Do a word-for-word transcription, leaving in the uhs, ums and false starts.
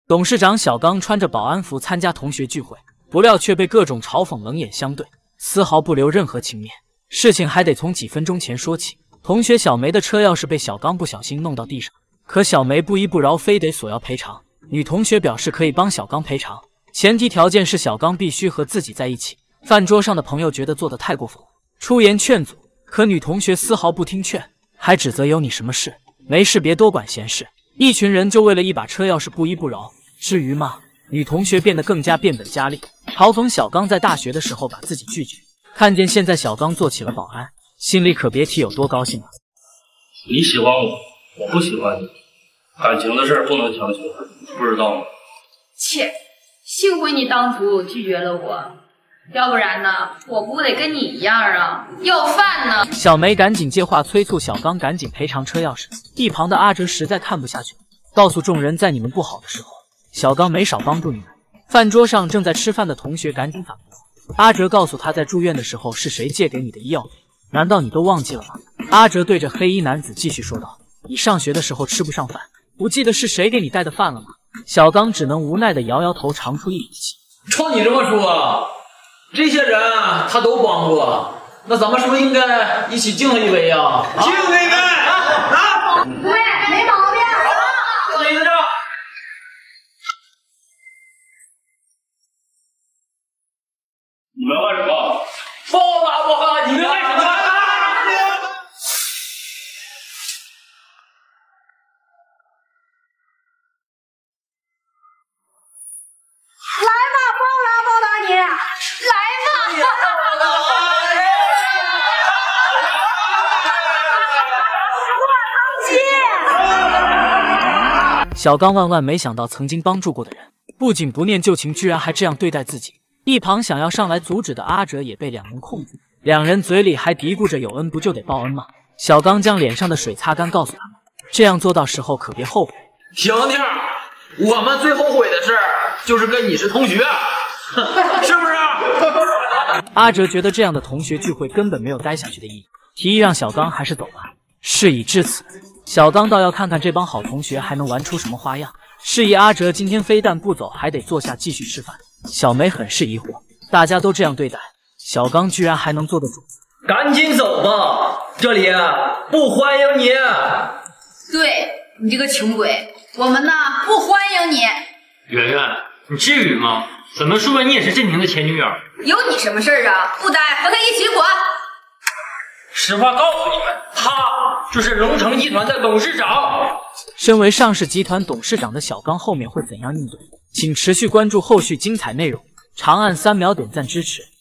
董事长小刚穿着保安服参加同学聚会，不料却被各种嘲讽冷眼相对，丝毫不留任何情面。事情还得从几分钟前说起。同学小梅的车钥匙被小刚不小心弄到地上，可小梅不依不饶，非得索要赔偿。女同学表示可以帮小刚赔偿，前提条件是小刚必须和自己在一起。饭桌上的朋友觉得做得太过分，出言劝阻，可女同学丝毫不听劝，还指责有你什么事？没事别多管闲事。一群人就为了一把车钥匙不依不饶。至于骂女同学，变得更加变本加厉，嘲讽小刚在大学的时候把自己拒绝。看见现在小刚做起了保安，心里可别提有多高兴了。 你喜欢我，我不喜欢你，感情的事不能强求，不知道吗？ 切，幸亏你当初拒绝了我，要不然呢，我不得跟你一样啊，要饭呢。 小梅赶紧接话催促小刚赶紧赔偿车钥匙。一旁的阿哲实在看不下去，告诉众人，在你们不好的时候，小刚没少帮助你们。饭桌上正在吃饭的同学赶紧反驳。阿哲告诉他，在住院的时候是谁借给你的医药费？难道你都忘记了吗？阿哲对着黑衣男子继续说道：你上学的时候吃不上饭，不记得是谁给你带的饭了吗？小刚只能无奈的摇摇头，长出一口气。 照你这么说，这些人他都帮过，那咱们是不是应该一起敬他一杯呀？ 敬他一杯啊！ 对，没毛病。 好了，坐这。 你们干什么？ 报答我哈！你们干什么？ 来吧，报答报答你，来吧！ 小刚万万没想到，曾经帮助过的人，不仅不念旧情，居然还这样对待自己。一旁想要上来阻止的阿哲也被两人控制，两人嘴里还嘀咕着有恩不就得报恩吗？小刚将脸上的水擦干，告诉他们，这样做到时候可别后悔。 婷婷，我们最后悔的事就是跟你是同学，是不是？ 阿哲觉得这样的同学聚会根本没有待下去的意义，提议让小刚还是走吧。事已至此，小刚倒要看看这帮好同学还能玩出什么花样。示意阿哲今天非但不走，还得坐下继续吃饭。小梅很是疑惑，大家都这样对待，小刚居然还能坐得住。 赶紧走吧，这里不欢迎你。 对，你这个穷鬼，我们呢不欢迎你。 圆圆，你至于吗？怎么说你也是振廷的前女友？ 有你什么事儿啊？不待，和他一起滚！ 实话告诉你们，他就是龙城集团的董事长。 身为上市集团董事长的小刚后面会怎样应对？请持续关注后续精彩内容，长按三秒点赞支持。